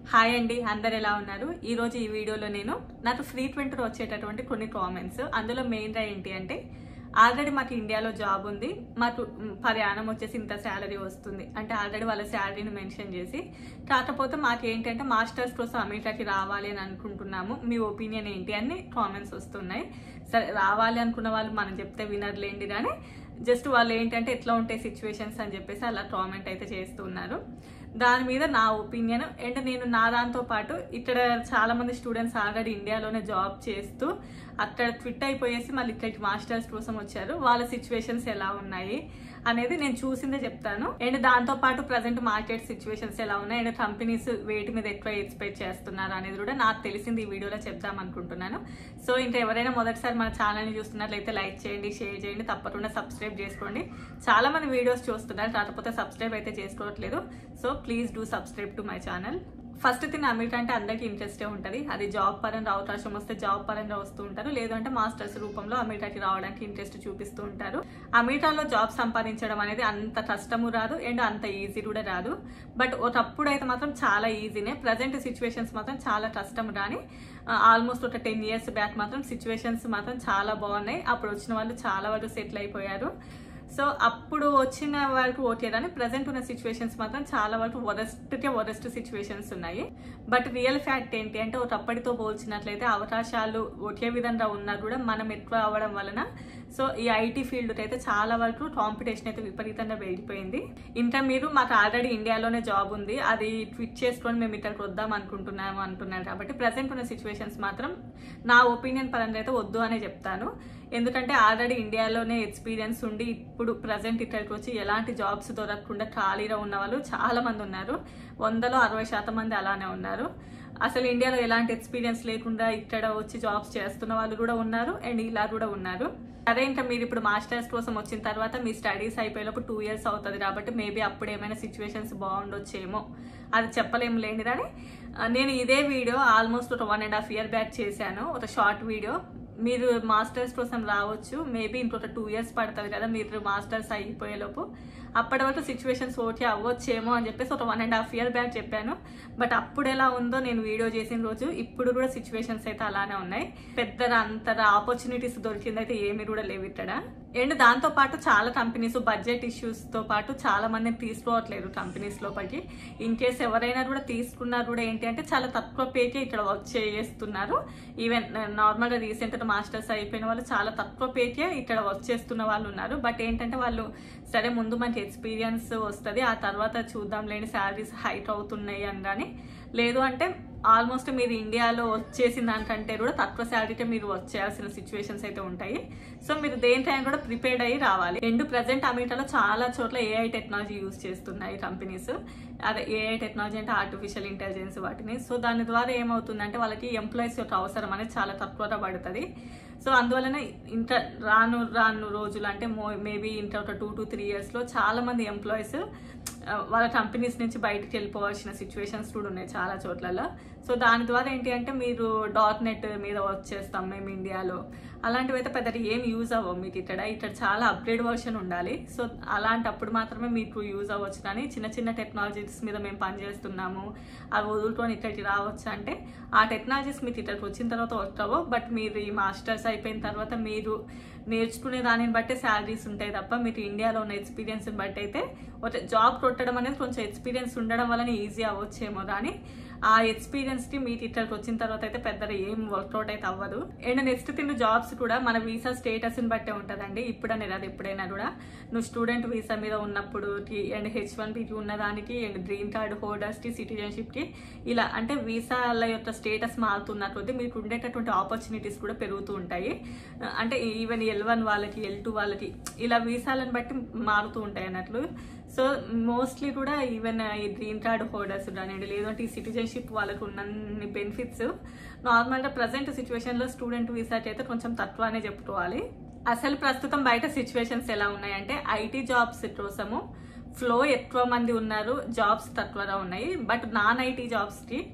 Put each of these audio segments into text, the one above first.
Hi అండి, అందరు ఎలా ఉన్నారు? ఈ రోజు ఈ వీడియోలో నేను నాకు ఫ్రీక్వెంట్గా వచ్చేటటువంటి కొన్ని కామెంట్స్, అందులో మెయిన్గా ఏంటి అంటే ఆల్రెడీ మాకు ఇండియాలో జాబ్ ఉంది, మాకు ప్రయాణం వచ్చేసి ఇంత శాలరీ వస్తుంది అంటే ఆల్రెడీ వాళ్ళ శాలరీని మెన్షన్ చేసి, కాకపోతే మాకు ఏంటంటే మాస్టర్స్ కోసం అమెరికాకి రావాలి అని అనుకుంటున్నాము, మీ ఒపీనియన్ ఏంటి అని కామెంట్స్ వస్తున్నాయి. సరే, రావాలి అనుకున్న వాళ్ళు మనం చెప్తే వినర్లేండి, కానీ జస్ట్ వాళ్ళు ఏంటంటే ఎట్లా ఉంటాయి సిచ్యువేషన్స్ అని చెప్పేసి అలా కామెంట్ అయితే చేస్తున్నారు. దాని మీద నా ఒపీనియన్ అండ్ నేను నా దాంతో పాటు ఇక్కడ చాలా మంది స్టూడెంట్స్ ఆల్రెడీ ఇండియాలోనే జాబ్ చేస్తూ అక్కడ క్విట్ అయిపోయేసి మళ్ళీ ఇక్కడికి మాస్టర్స్ కోసం వచ్చారు, వాళ్ళ సిచ్యువేషన్స్ ఎలా ఉన్నాయి అనేది నేను చూసిందే చెప్తాను. అండ్ దాంతో పాటు ప్రజెంట్ మార్కెట్ సిచ్యువేషన్స్ ఎలా ఉన్నాయి అండ్ కంపెనీస్ వేటి మీద ఎక్కువ ఎక్స్పెక్ట్ చేస్తున్నారు అనేది కూడా నాకు తెలిసింది ఈ వీడియోలో చెప్దాం అనుకుంటున్నాను. సో ఇంకా ఎవరైనా మొదటిసారి మన ఛానల్ని చూస్తున్నట్లయితే లైక్ చేయండి, షేర్ చేయండి, తప్పకుండా సబ్స్క్రైబ్ చేసుకోండి. చాలా మంది వీడియోస్ చూస్తున్నారు, కాకపోతే సబ్స్క్రైబ్ అయితే చేసుకోవట్లేదు. So please do subscribe to my channel. First thing, America అంటే అందరికీ ఇంట్రెస్టే ఉంటుంది. అది జాబ్ పరంగా అవకాశం వస్తే జాబ్ పరంగా వస్తూ ఉంటారు, లేదంటే మాస్టర్స్ రూపంలో అమెరికాకి రావడానికి ఇంట్రెస్ట్ చూపిస్తూ ఉంటారు. అమెరికాలో జాబ్ సంపాదించడం అనేది అంత కష్టము రాదు అండ్ అంత ఈజీ కూడా రాదు. బట్ ఒకప్పుడు అయితే మాత్రం చాలా ఈజీనే. ప్రజెంట్ సిచ్యువేషన్స్ మాత్రం చాలా కష్టం రాని, ఆల్మోస్ట్ ఒక 10 years బ్యాక్ మాత్రం సిచ్యువేషన్స్ మాత్రం చాలా బాగున్నాయి. అప్పుడు వచ్చిన వాళ్ళు చాలా వరకు సెటిల్ అయిపోయారు. సో అప్పుడు వచ్చిన వరకు ఓకే, కానీ ప్రజెంట్ ఉన్న సిచ్యువేషన్స్ మాత్రం చాలా వరకు వరస్ట్ సిచ్యువేషన్స్ ఉన్నాయి. బట్ రియల్ ఫ్యాక్ట్ ఏంటి అంటే ఒకప్పటితో పోల్చినట్లయితే అవకాశాలు ఒకే విధంగా ఉన్నా కూడా మనం ఎక్కువ అవ్వడం వలన సో ఈ ఐటీ ఫీల్డ్ అయితే చాలా వరకు కాంపిటీషన్ అయితే విపరీతంగా పెరిగిపోయింది. ఇంకా మీరు మాకు ఆల్రెడీ ఇండియాలోనే జాబ్ ఉంది, అది క్విట్ చేసుకొని మేము ఇక్కడికి వద్దాం అనుకుంటున్నాము అంటున్నారు. కాబట్టి ప్రజెంట్ ఉన్న సిచ్యువేషన్స్ మాత్రం నా ఒపీనియన్ పరంగా అయితే వద్దు అనే చెప్తాను. ఎందుకంటే ఆల్రెడీ ఇండియాలోనే ఎక్స్పీరియన్స్ ఉండి ఇప్పుడు ప్రజెంట్ ఇక్కడికి వచ్చి ఎలాంటి జాబ్స్ దొరకకుండా ఖాళీగా ఉన్న వాళ్ళు చాలా మంది ఉన్నారు. 100లో 60% మంది అలానే ఉన్నారు. అసలు ఇండియాలో ఎలాంటి ఎక్స్పీరియన్స్ లేకుండా ఇక్కడ వచ్చి జాబ్స్ చేస్తున్న వాళ్ళు కూడా ఉన్నారు అండ్ ఇలా కూడా ఉన్నారు. అదే ఇంకా మీరు ఇప్పుడు మాస్టర్స్ కోసం వచ్చిన తర్వాత మీ స్టడీస్ అయిపోయేలోపు 2 years అవుతుంది, కాబట్టి మేబీ అప్పుడు ఏమైనా సిచ్యువేషన్స్ బాగుండొచ్చేమో, అది చెప్పలేము లేని. కానీ నేను ఇదే వీడియో ఆల్మోస్ట్ ఒక 1.5 years బ్యాక్ చేశాను, ఒక షార్ట్ వీడియో. మీరు మాస్టర్స్ కోసం రావచ్చు, మేబీ ఇంకొక 2 years పడుతుంది కదా మీరు మాస్టర్స్ అయిపోయేలోపు, అప్పటి వరకు సిచ్యువేషన్స్ ఓకే అవ్వచ్చేమో అని చెప్పేసి ఒక 1.5 years బ్యాక్ చెప్పాను. బట్ అప్పుడు ఎలా ఉందో నేను వీడియో చేసిన రోజు ఇప్పుడు కూడా సిచ్యువేషన్స్ అయితే అలానే ఉన్నాయి. పెద్దగా అంతగా ఆపర్చునిటీస్ దొరికిందైతే ఏమి కూడా లేవు ఇక్కడ. అండ్ దాంతో పాటు చాలా కంపెనీస్ బడ్జెట్ ఇష్యూస్ తో పాటు చాలా మందిని తీసుకోవట్లేదు కంపెనీస్ లోపలికి. ఇన్ కేస్ ఎవరైనా కూడా తీసుకున్నా కూడా ఏంటి అంటే చాలా తక్కువ పేకే ఇక్కడ వర్క్ చేస్తున్నారు. ఈవెన్ నార్మల్ గా రీసెంట్ గా మాస్టర్స్ అయిపోయిన వాళ్ళు చాలా తక్కువ పేకే ఇక్కడ వర్క్ చేస్తున్న వాళ్ళు ఉన్నారు. బట్ ఏంటంటే వాళ్ళు సరే ముందు మంచి ఎక్స్పీరియన్స్ వస్తుంది, ఆ తర్వాత చూద్దాం లేని శాలరీస్ హైక్ అవుతున్నాయి అని. కానీ లేదు అంటే ఆల్మోస్ట్ మీరు ఇండియాలో వచ్చేసిన దానికంటే కూడా తక్కువ శాలరీకే మీరు వచ్చేయాల్సిన సిచ్యువేషన్స్ అయితే ఉంటాయి. సో మీరు దేనికైనా కూడా ప్రిపేర్డ్ అయ్యి రావాలి. అండ్ ప్రజెంట్ అమెరికాలో చాలా చోట్ల ఏఐ టెక్నాలజీ యూజ్ చేస్తున్నాయి కంపెనీస్. అదే ఏఐ టెక్నాలజీ అంటే ఆర్టిఫిషియల్ ఇంటెలిజెన్స్ వాటిని. సో దాని ద్వారా ఏమవుతుందంటే వాళ్ళకి ఎంప్లాయీస్ యొక్క అవసరం అనేది చాలా తక్కువగా పడుతుంది. సో అందువలన ఇంత రాను రోజులు అంటే మేబీ ఇంత ఒక 2 to 3 years చాలా మంది ఎంప్లాయీస్ వాళ్ళ కంపెనీస్ నుంచి బయటకు వెళ్ళిపోవాల్సిన సిచ్యువేషన్స్ కూడా ఉన్నాయి చాలా చోట్లలో. సో దాని ద్వారా ఏంటి అంటే మీరు .NET మీద వర్క్ చేస్తాం మేము ఇండియాలో, అలాంటివి అయితే పెద్దగా ఏం యూజ్ అవ్వవు మీకు. ఇక్కడ చాలా అప్గ్రేడ్ వర్షన్ ఉండాలి. సో అలాంటప్పుడు మాత్రమే మీకు యూజ్ అవ్వచ్చు. కానీ చిన్న టెక్నాలజీస్ మీద మేము పనిచేస్తున్నాము అవి వదులుకొని ఇక్కడికి రావచ్చు అంటే ఆ టెక్నాలజీస్ మీకు ఇక్కడికి వచ్చిన తర్వాత వస్తావో, బట్ మీరు ఈ మాస్టర్స్ అయిపోయిన తర్వాత మీరు నేర్చుకునే దానిని బట్టే శాలరీస్ ఉంటాయి తప్ప మీకు ఇండియాలో ఉన్న ఎక్స్పీరియన్స్ని బట్టి అయితే జాబ్ కొట్టడం అనేది కొంచెం ఎక్స్పీరియన్స్ ఉండడం వల్ల ఈజీ అవ్వచ్చేమో, కానీ ఆ ఎక్స్పీరియన్స్కి మీకు ఇక్కడికి వచ్చిన తర్వాత అయితే పెద్దగా ఏం వర్కౌట్ అయితే అవ్వదు. అండ్ నెక్స్ట్ థింగ్, జాబ్స్ కూడా మన వీసా స్టేటస్ని బట్టే ఉంటుందండి. ఇప్పుడనే రాదు, ఎప్పుడైనా కూడా నువ్వు స్టూడెంట్ వీసా మీద ఉన్నప్పుడు అండ్ H1B ఉన్నదానికి అండ్ గ్రీన్ కార్డ్ హోల్డర్స్కి సిటిజన్షిప్కి ఇలా అంటే వీసాల యొక్క స్టేటస్ మారుతున్న కొద్దీ మీకు ఉండేటటువంటి ఆపర్చునిటీస్ కూడా పెరుగుతూ ఉంటాయి. అంటే ఈవెన్ L1 వాళ్ళకి L2 వాళ్ళకి ఇలా వీసాలను బట్టి మారుతూ ఉంటాయి అన్నట్లు. సో మోస్ట్లీ కూడా ఈవెన్ ఈ గ్రీన్ కార్డ్ హోల్డర్స్ కానివ్వండి, లేదంటే ఈ సిటిజన్షిప్ వాళ్ళకు ఉన్నన్ని బెనిఫిట్స్ నార్మల్గా ప్రజెంట్ సిచ్యువేషన్లో స్టూడెంట్ వీసాకి అయితే కొంచెం తక్కువనే చెప్పుకోవాలి. అసలు ప్రస్తుతం బయట సిచ్యువేషన్స్ ఎలా ఉన్నాయంటే ఐటీ జాబ్స్ కోసము ఫ్లో ఎక్కువ మంది ఉన్నారు, జాబ్స్ తక్కువగా ఉన్నాయి. బట్ నాన్ ఐటీ జాబ్స్కి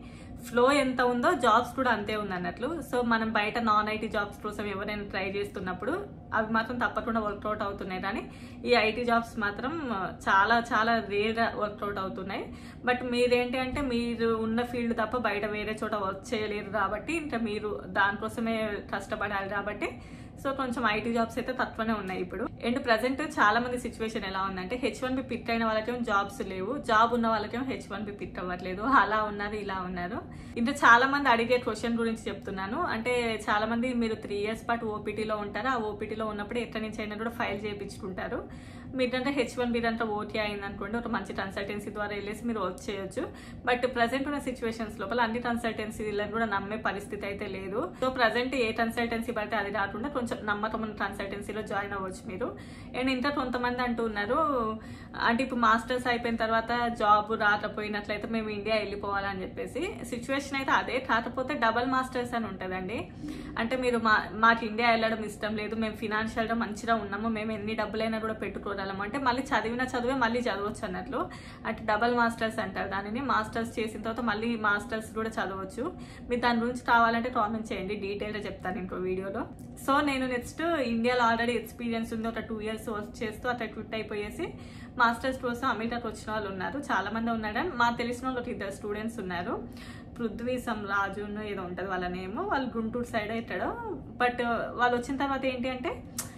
ఫ్లో ఎంత ఉందో జాబ్స్ కూడా అంతే ఉంది అన్నట్లు. సో మనం బయట నాన్ ఐటీ జాబ్స్ కోసం ఎవరైనా ట్రై చేస్తున్నప్పుడు అవి మాత్రం తప్పకుండా వర్కౌట్ అవుతున్నాయి, కానీ ఈ ఐటీ జాబ్స్ మాత్రం చాలా చాలా రేర్ వర్కౌట్ అవుతున్నాయి. బట్ మీరేంటి అంటే మీరు ఉన్న ఫీల్డ్ తప్ప బయట వేరే చోట వర్క్ చేయలేరు కాబట్టి ఇంకా మీరు దానికోసమే కష్టపడాలి కాబట్టి సో కొంచెం ఐటీ జాబ్స్ అయితే తక్కువనే ఉన్నాయి ఇప్పుడు. అండ్ ప్రజెంట్ చాలా మంది సిచ్యువేషన్ ఎలా ఉందంటే H1B పిట్ అయిన వాళ్ళకేమో జాబ్స్ లేవు, జాబ్ ఉన్న వాళ్ళకేమో H1B పిట్ అవ్వట్లేదు, అలా ఉన్నారు ఇలా ఉన్నారు. ఇంకా చాలా మంది అడిగే క్వశ్చన్ గురించి చెప్తున్నాను. అంటే చాలా మంది మీరు 3 years పాటు ఓపీటీలో ఉంటారు, ఆ ఓపీటీలో ఉన్నప్పుడు ఎక్కడి నుంచి అయినా కూడా ఫైల్ చేయించుకుంటారు. మీరంటే H1B అంతా ఓటీ అయింది అనుకోండి, ఒక మంచి కన్సల్టెన్సీ ద్వారా వెళ్ళేసి మీరు వర్క్ చేయొచ్చు. బట్ ప్రజెంట్ ఉన్న సిచ్యువేషన్స్ లోపల అన్ని కన్సల్టెన్సీలను కూడా నమ్మే పరిస్థితి అయితే లేదు. సో ప్రజెంట్ ఏ కన్సల్టెన్సీ పడితే అది రాకుండా కొంచెం నమ్మకం ఉన్న కన్సల్టెన్సీలో జాయిన్ అవ్వచ్చు మీరు. అండ్ ఇంకా కొంతమంది అంటున్నారు అంటే ఇప్పుడు మాస్టర్స్ అయిపోయిన తర్వాత జాబ్ రాకపోయినట్లయితే మేము ఇండియా వెళ్ళిపోవాలని చెప్పేసి. సిచ్యువేషన్ అయితే అదే, కాకపోతే డబల్ మాస్టర్స్ అని ఉంటుందండి. అంటే మీరు మాకు ఇండియా వెళ్ళడం ఇష్టం లేదు, మేము ఫినాన్షియల్గా మంచిగా ఉన్నాము, మేము ఎన్ని డబ్బులైనా కూడా పెట్టుకోగలము అంటే మళ్ళీ చదివిన చదువే మళ్ళీ చదవచ్చు అన్నట్లు. అంటే డబల్ మాస్టర్స్ అంటారు దానిని. మాస్టర్స్ చేసిన తర్వాత మళ్ళీ మాస్టర్స్ కూడా చదవచ్చు. మీరు దాని గురించి కావాలంటే కామెంట్ చేయండి, డీటెయిల్గా చెప్తాను ఇంకో వీడియోలో. సో నేను నెక్స్ట్ ఇండియాలో ఆల్రెడీ ఎక్స్పీరియన్స్ ఉంది, ఒక 2 years వర్క్ చేస్తూ అట్లా క్విట్ అయిపోయేసి మాస్టర్స్ కోసం అమెరికాకి వచ్చిన వాళ్ళు ఉన్నారు, చాలా మంది ఉన్నారు. మా తెలిసిన వాళ్ళు 2 స్టూడెంట్స్ ఉన్నారు, పృథ్వీ రాజు ఏదో ఉంటుంది వాళ్ళ నేమ్. వాళ్ళు గుంటూరు సైడ్ అవుతాడు. బట్ వాళ్ళు వచ్చిన తర్వాత ఏంటి అంటే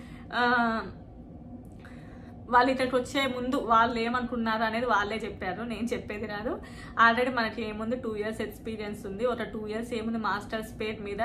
వాళ్ళు ఇక్కడికి వచ్చే ముందు వాళ్ళు ఏమనుకున్నారు అనేది వాళ్ళే చెప్పారు, నేను చెప్పేది కాదు. ఆల్రెడీ మనకి ఏముంది 2 years ఎక్స్పీరియన్స్ ఉంది, ఒక 2 years ఏముంది మాస్టర్స్ పేరు మీద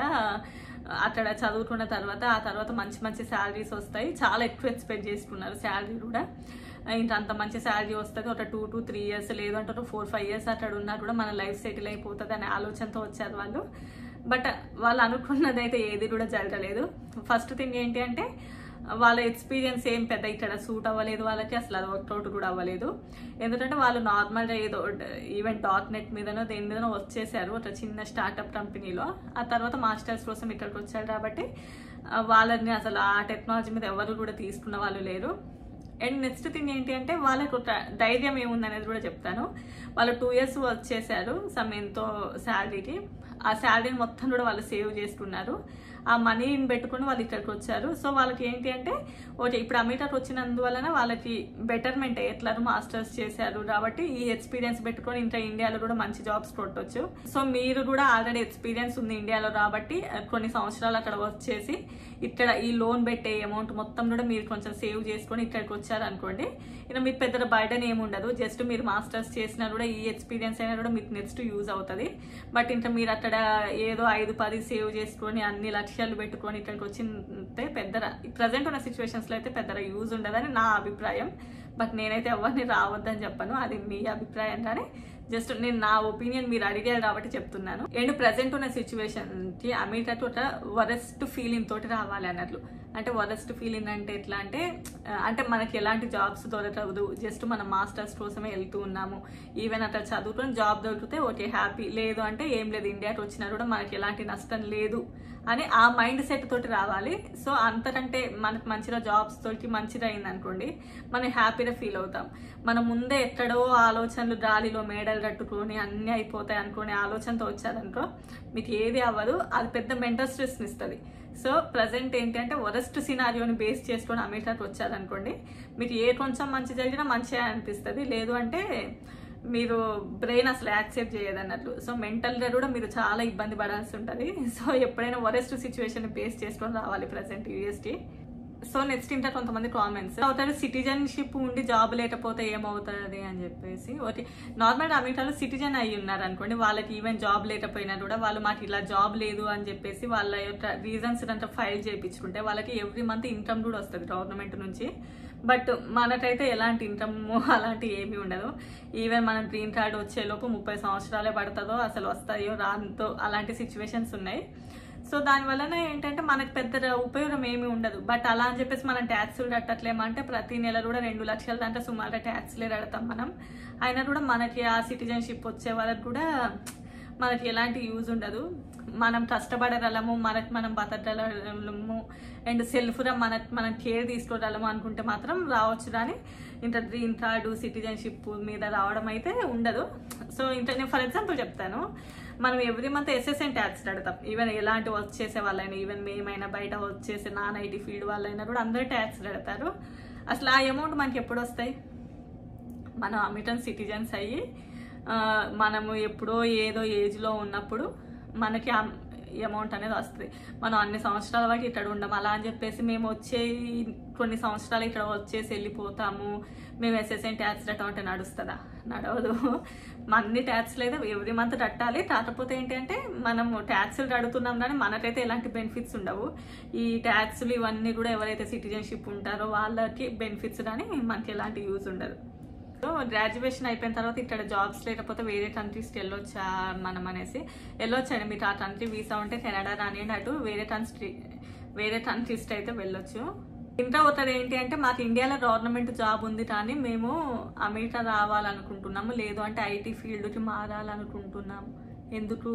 అక్కడ చదువుకున్న తర్వాత ఆ తర్వాత మంచి మంచి శాలరీస్ వస్తాయి, చాలా ఎక్కువ ఎక్స్పెక్ట్ చేసుకున్నారు శాలరీ కూడా. ఇంకా అంత మంచి శాలరీ వస్తుంది, ఒక 2 to 3 years లేదు అంటే ఒక 4-5 years అక్కడ ఉన్నా కూడా మన లైఫ్ సెటిల్ అయిపోతుంది అనే ఆలోచనతో వచ్చారు వాళ్ళు. బట్ వాళ్ళు అనుకున్నది అయితే ఏది కూడా జరగలేదు. ఫస్ట్ థింగ్ ఏంటి అంటే వాళ్ళ ఎక్స్పీరియన్స్ ఏం పెద్ద ఇక్కడ సూట్ అవ్వలేదు వాళ్ళకి, అసలు అది వర్కౌట్ కూడా అవ్వలేదు. ఎందుకంటే వాళ్ళు నార్మల్గా ఏదో ఈవెన్ .net మీదనో దేని మీదనో వచ్చేసారు ఒక చిన్న స్టార్టప్ కంపెనీలో. ఆ తర్వాత మాస్టర్స్ కోసం ఇక్కడికి వచ్చారు కాబట్టి వాళ్ళని అసలు ఆ టెక్నాలజీ మీద ఎవరు కూడా తీసుకున్న వాళ్ళు లేరు. అండ్ నెక్స్ట్ థింగ్ ఏంటి అంటే వాళ్ళకి ఒక ధైర్యం ఏముంది అనేది కూడా చెప్తాను. వాళ్ళు 2 years వర్క్ చేశారు సమ్ ఎంతో శాలరీకి, ఆ శాలరీని మొత్తం కూడా వాళ్ళు సేవ్ చేసుకున్నారు, ఆ మనీని పెట్టుకుని వాళ్ళు ఇక్కడికి వచ్చారు. సో వాళ్ళకి ఏంటి అంటే ఓకే ఇప్పుడు అమెరికాకి వచ్చినందువలన వాళ్ళకి బెటర్మెంట్ ఎట్లా మాస్టర్స్ చేశారు కాబట్టి ఈ ఎక్స్పీరియన్స్ పెట్టుకొని ఇంకా ఇండియాలో కూడా మంచి జాబ్స్ కొట్టవచ్చు. సో మీరు కూడా ఆల్రెడీ ఎక్స్పీరియన్స్ ఉంది ఇండియాలో కాబట్టి కొన్ని సంవత్సరాలు అక్కడ వర్క్ చేసి ఇక్కడ ఈ లోన్ పెట్టే అమౌంట్ మొత్తం కూడా మీరు కొంచెం సేవ్ చేసుకొని ఇక్కడికి వచ్చారు అనుకోండి, ఇక మీకు పెద్ద బర్డెన్ ఏమి ఉండదు. జస్ట్ మీరు మాస్టర్స్ చేసినా కూడా ఈ ఎక్స్పీరియన్స్ అయినా కూడా మీకు నెక్స్ట్ యూజ్ అవుతుంది. బట్ ఇంకా మీరు అక్కడ ఏదో 5-10 సేవ్ చేసుకొని అన్ని లక్ష్యాలు పెట్టుకొని ఇక్కడికి వచ్చింటే పెద్ద ప్రజెంట్ ఉన్న సిచ్యువేషన్స్లో అయితే పెద్ద యూజ్ ఉండదని నా అభిప్రాయం. బట్ నేనైతే ఎవరిని రావద్దని చెప్పను, అది మీ అభిప్రాయం. కానీ జస్ట్ నేను నా ఒపీనియన్ మీరు అడిగారు కాబట్టి చెప్తున్నాను. అండ్ ప్రజెంట్ ఉన్న సిచ్యువేషన్కి అమెరికాకి ఒక వరస్ట్ ఫీలింగ్ తోటి రావాలి అన్నట్లు. అంటే వరస్ట్ ఫీలింగ్ అంటే ఎట్లా అంటే మనకి ఎలాంటి జాబ్స్ దొరకదు, జస్ట్ మనం మాస్టర్స్ కోసమే వెళ్తూ ఉన్నాము, ఈవెన్ అట్లా చదువుకొని జాబ్ దొరికితే ఓకే హ్యాపీ, లేదు అంటే ఏం లేదు ఇండియాకి వచ్చినా కూడా మనకి ఎలాంటి నష్టం లేదు అని ఆ మైండ్ సెట్ తోటి రావాలి. సో అంతకంటే మనకు మంచిగా జాబ్స్ తోటి మంచిగా అయింది అనుకోండి మనం హ్యాపీగా ఫీల్ అవుతాం. మనం ముందే ఎక్కడో ఆలోచనలు గాలిలో మేడలు కట్టుకొని అన్నీ అయిపోతాయి అనుకునే ఆలోచనతో వచ్చారనుకో మీకు ఏది అవ్వదు, అది పెద్ద మెంటల్ స్ట్రెస్ని ఇస్తుంది. సో ప్రజెంట్ ఏంటి అంటే వరస్ట్ సినారియోని బేస్ చేసుకొని అమెరికాకి వచ్చారనుకోండి మీకు ఏ కొంచెం మంచి జరిగినా మంచిగా అనిపిస్తుంది, లేదు అంటే మీరు బ్రెయిన్ అసలు యాక్సెప్ట్ చేయదు అన్నట్లు. సో మెంటల్గా కూడా మీరు చాలా ఇబ్బంది పడాల్సి ఉంటుంది. సో ఎప్పుడైనా వరెస్ట్ సిచ్యువేషన్ బేస్ చేసుకొని రావాలి ప్రజెంట్ యూఎస్కి. సో నెక్స్ట్ ఇంకా కొంతమంది కామెంట్స్ అవుతారు సిటిజన్షిప్ ఉండి జాబ్ లేకపోతే ఏమవుతుంది అని చెప్పేసి. ఓకే నార్మల్గా అమెరికాలో సిటిజన్ అయ్యి ఉన్నారు అనుకోండి, వాళ్ళకి ఈవెన్ జాబ్ లేకపోయినా కూడా వాళ్ళు మాకు ఇలా జాబ్ లేదు అని చెప్పేసి వాళ్ళ యొక్క రీజన్స్ అంతా ఫైల్ చేయించుకుంటే వాళ్ళకి ఎవ్రీ మంత్ ఇన్కమ్ కూడా వస్తుంది గవర్నమెంట్ నుంచి. బట్ మనకైతే ఎలాంటి ఇన్కమ్ అలాంటి ఏమీ ఉండదు. ఈవెన్ మన గ్రీన్ కార్డ్ వచ్చేలోపు 30 సంవత్సరాలే పడుతుందో అసలు వస్తాయో రాంతో అలాంటి సిచ్యువేషన్స్ ఉన్నాయి. సో దానివల్ల ఏంటంటే మనకు పెద్ద ఉపయోగం ఏమీ ఉండదు. బట్ అలా అని చెప్పేసి మనం ట్యాక్సులు కట్టట్లేమంటే ప్రతి నెల కూడా 2 లక్షల దాంట్లో సుమారుగా ట్యాక్స్లే కడతాం మనం. అయినా కూడా మనకి ఆ సిటిజన్షిప్ వచ్చే వరకు కూడా మనకి ఎలాంటి యూజ్ ఉండదు. మనం కష్టపడగలము, మనకి మనం బతకగలము, అండ్ సెల్ఫ్గా మనం కేర్ తీసుకోగలము అనుకుంటే మాత్రం రావచ్చు. కానీ ఇంత గ్రీన్ కార్డు సిటిజన్షిప్ మీద రావడం అయితే ఉండదు. సో ఇంత నేను ఫర్ ఎగ్జాంపుల్ చెప్తాను, మనం ఎవ్రీ మంత్ ఎస్ఎస్ఎన్ ట్యాక్స్ కడతాం. ఈవెన్ ఎలాంటి వర్క్ చేసే వాళ్ళైనా, ఈవెన్ మేమైనా బయట వర్క్ చేసే నాన్ ఐటీ ఫీల్డ్ వాళ్ళైనా కూడా అందరూ ట్యాక్స్ కడతారు. అసలు ఆ అమౌంట్ మనకి ఎప్పుడు వస్తాయి? మనం అమెరికన్ సిటిజన్స్ అయ్యి మనము ఎప్పుడో ఏదో ఏజ్లో ఉన్నప్పుడు మనకి అమౌంట్ అనేది వస్తుంది. మనం అన్ని సంవత్సరాల వరకు ఇక్కడ ఉండం. అలా అని చెప్పేసి మేము వచ్చే కొన్ని సంవత్సరాలు ఇక్కడ వచ్చేసి వెళ్ళిపోతాము, మేము ఎస్ఎస్ఎన్ ట్యాక్స్ కట్టడం అంటే నడుస్తుందా? నడవదు. అన్ని ట్యాక్స్ లేదా ఎవ్రీ మంత్ కట్టాలి. కాకపోతే ఏంటంటే మనము ట్యాక్సులు కడుతున్నాం కానీ మనకైతే ఎలాంటి బెనిఫిట్స్ ఉండవు. ఈ ట్యాక్సులు ఇవన్నీ కూడా ఎవరైతే సిటిజన్షిప్ ఉంటారో వాళ్ళకి బెనిఫిట్స్ కానీ మనకి ఎలాంటి యూజ్ ఉండదు. గ్రాడ్యుయేషన్ అయిపోయిన తర్వాత ఇక్కడ జాబ్స్ లేకపోతే వేరే కంట్రీస్కి వెళ్ళొచ్చా మనం అనేసి, వెళ్ళొచ్చండి. మీకు ఆ కంట్రీ వీసా ఉంటే కెనడా రానియండి, అటు వేరే కంట్రీస్కి అయితే వెళ్ళొచ్చు. ఇంకా ఒకటి ఏంటి అంటే మాకు ఇండియాలో గవర్నమెంట్ జాబ్ ఉంది కానీ మేము అమెరికా రావాలనుకుంటున్నాము, లేదు అంటే ఐటీ ఫీల్డ్కి మారాలనుకుంటున్నాము. ఎందుకు?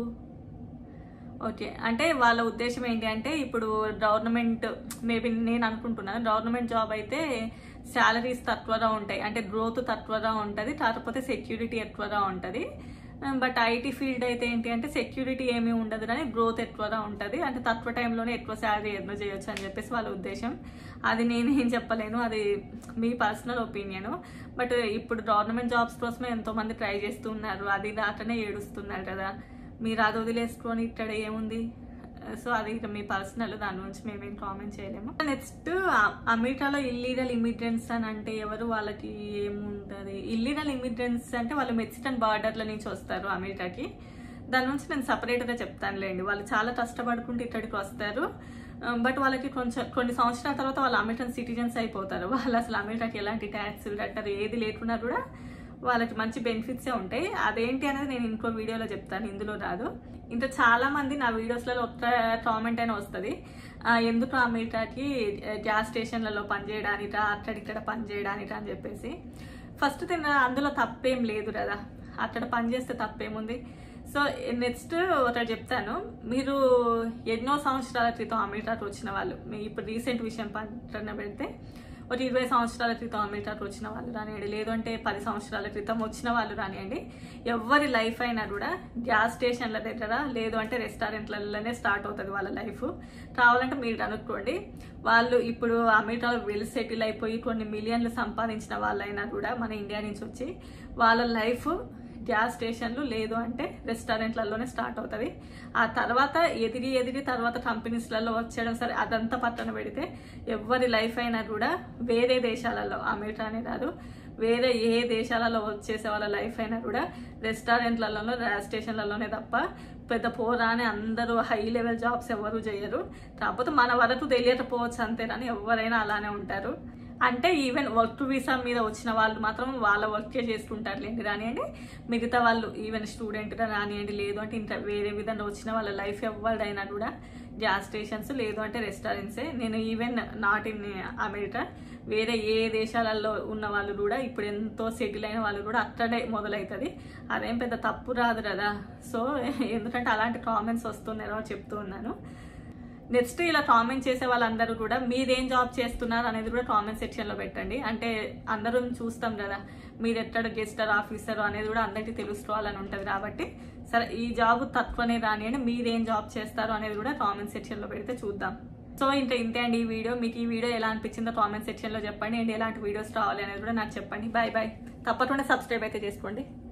ఓకే, అంటే వాళ్ళ ఉద్దేశం ఏంటి అంటే ఇప్పుడు గవర్నమెంట్, మేబీ నేను అనుకుంటున్నాను గవర్నమెంట్ జాబ్ అయితే శాలరీస్ తక్కువగా ఉంటాయి, అంటే గ్రోత్ తక్కువగా ఉంటుంది, కాకపోతే సెక్యూరిటీ ఎక్కువగా ఉంటుంది. బట్ ఐటీ ఫీల్డ్ అయితే ఏంటి అంటే సెక్యూరిటీ ఏమీ ఉండదు కానీ గ్రోత్ ఎక్కువగా ఉంటుంది, అంటే తక్కువ టైంలోనే ఎక్కువ శాలరీ ఎర్న్ చేయొచ్చు అని చెప్పేసి వాళ్ళ ఉద్దేశం. అది నేనేం చెప్పలేను, అది మీ పర్సనల్ ఒపీనియన్. బట్ ఇప్పుడు గవర్నమెంట్ జాబ్స్ కోసమే ఎంతోమంది ట్రై చేస్తున్నారు, అది దాటనే ఏడుస్తున్నారు కదా. మీరు అది వదిలేసుకొని ఇక్కడ ఏముంది? సో అది ఇక మీ పర్సనల్, దాని గురించి మేమేం కామెంట్ చేయలేము. నెక్స్ట్, అమెరికాలో ఇల్లీగల్ ఇమిగ్రెంట్స్ అని అంటే ఎవరు? వాళ్ళకి ఏముంటుంది? ఇల్లీగల్ ఇమిగ్రెంట్స్ అంటే వాళ్ళు మెక్సికన్ బార్డర్ల నుంచి వస్తారు అమెరికాకి. దాని నుంచి నేను సపరేట్గా చెప్తానులేండి. వాళ్ళు చాలా కష్టపడుకుంటూ ఇక్కడికి వస్తారు. బట్ వాళ్ళకి కొన్ని సంవత్సరాల తర్వాత వాళ్ళు అమెరికన్ సిటిజన్స్ అయిపోతారు. వాళ్ళు అసలు అమెరికాకి ఎలాంటి ట్యాక్స్ కట్టారు, ఏది లేకున్నా కూడా వాళ్ళకి మంచి బెనిఫిట్సే ఉంటాయి. అదేంటి అనేది నేను ఇంకో వీడియోలో చెప్తాను, ఇందులో రాదు. ఇంకా చాలా మంది నా వీడియోస్లలో ఒక్క కామెంట్ అయినా వస్తుంది, ఎందుకు అమెరికాకి గ్యాస్ స్టేషన్లలో పనిచేయడానికా, అక్కడిక్కడ పనిచేయడానికా అని చెప్పేసి. ఫస్ట్ అందులో తప్పేం లేదు కదా, అక్కడ పనిచేస్తే తప్పేముంది? సో నెక్స్ట్ ఒకటి చెప్తాను, మీరు ఎన్నో సంవత్సరాల క్రితం అమెరికాకి వచ్చిన వాళ్ళు, మీ ఇప్పుడు రీసెంట్ విషయం పక్కన పెడితే ఒక 20 సంవత్సరాల క్రితం అమెరికాకి వచ్చిన వాళ్ళు రానియండి, లేదు అంటే 10 సంవత్సరాల క్రితం వచ్చిన వాళ్ళు రానియండి, ఎవరి లైఫ్ అయినా కూడా గ్యాస్ స్టేషన్ల దగ్గర లేదు అంటే రెస్టారెంట్లలోనే స్టార్ట్ అవుతుంది వాళ్ళ లైఫ్. కావాలంటే మీరు అనుకోండి, వాళ్ళు ఇప్పుడు అమెరికాలో వెల్ సెటిల్ అయిపోయి కొన్ని మిలియన్లు సంపాదించిన వాళ్ళైనా కూడా మన ఇండియా నుంచి వచ్చి వాళ్ళ లైఫ్ గ్యాస్ స్టేషన్లు లేదు అంటే రెస్టారెంట్లలోనే స్టార్ట్ అవుతుంది. ఆ తర్వాత ఎదిగి తర్వాత కంపెనీస్లలో వచ్చేయడం, సరే అదంతా పక్కన పెడితే ఎవరి లైఫ్ అయినా కూడా వేరే దేశాలలో, అమెరికానే కాదు వేరే ఏ దేశాలలో వచ్చేసే వాళ్ళ లైఫ్ అయినా కూడా రెస్టారెంట్లలో గ్యాస్ స్టేషన్లలోనే తప్ప పెద్ద పోరాని అందరూ హై లెవెల్ జాబ్స్ ఎవరు చేయరు. కాకపోతే మన వరకు తెలియకపోవచ్చు అంతేనని ఎవరైనా అలానే ఉంటారు. అంటే ఈవెన్ వర్క్ వీసా మీద వచ్చిన వాళ్ళు మాత్రం వాళ్ళ వర్కే చేసుకుంటారు లేండి రానియండి, మిగతా వాళ్ళు ఈవెన్ స్టూడెంట్గా రానియండి, లేదు అంటే ఇంకా వేరే విధంగా వచ్చిన వాళ్ళ లైఫ్ ఎవరిదైనా కూడా గ్యాస్ స్టేషన్స్ లేదు అంటే రెస్టారెంట్సే. నేను ఈవెన్ నాట్ ఇన్ అమెరికా, వేరే ఏ దేశాలలో ఉన్న వాళ్ళు కూడా ఇప్పుడు ఎంతో సెటిల్ అయిన వాళ్ళు కూడా అక్కడే మొదలవుతుంది. అదేం పెద్ద తప్పు రాదు కదా. సో ఎందుకంటే అలాంటి కామెంట్స్ వస్తున్నారో చెప్తూ ఉన్నాను. నెక్స్ట్ ఇలా కామెంట్ చేసే వాళ్ళందరూ కూడా మీరేం జాబ్ చేస్తున్నారు అనేది కూడా కామెంట్ సెక్షన్లో పెట్టండి. అంటే అందరం చూస్తాం కదా, మీరు ఎక్కడ గెస్టర్ ఆఫీసర్ అనేది కూడా అందరికీ తెలుసుకోవాలని ఉంటుంది. కాబట్టి సరే ఈ జాబ్ తక్కువనే రానియండి, మీరేం జాబ్ చేస్తారు అనేది కూడా కామెంట్ సెక్షన్లో పెడితే చూద్దాం. సో ఇంకా ఇంతే అండి ఈ వీడియో. మీకు ఈ వీడియో ఎలా అనిపించిందో కామెంట్ సెక్షన్లో చెప్పండి, అండ్ ఎలాంటి వీడియోస్ రావాలి అనేది కూడా నాకు చెప్పండి. Bye bye. తప్పకుండా సబ్స్క్రైబ్ అయితే చేసుకోండి.